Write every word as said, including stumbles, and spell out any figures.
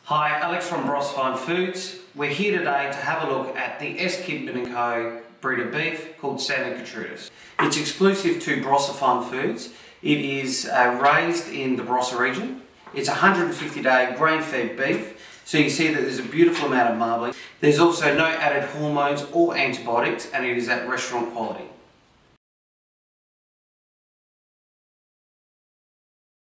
Hi, Alex from Bros Fine Foods. We're here today to have a look at the S. Kidman and Co. breed of beef called Santa Gertrudis. It's exclusive to Bros Fine Foods. It is uh, raised in the Barossa region. It's one hundred fifty day grain-fed beef, so you can see that there's a beautiful amount of marbling. There's also no added hormones or antibiotics, and it is at restaurant quality.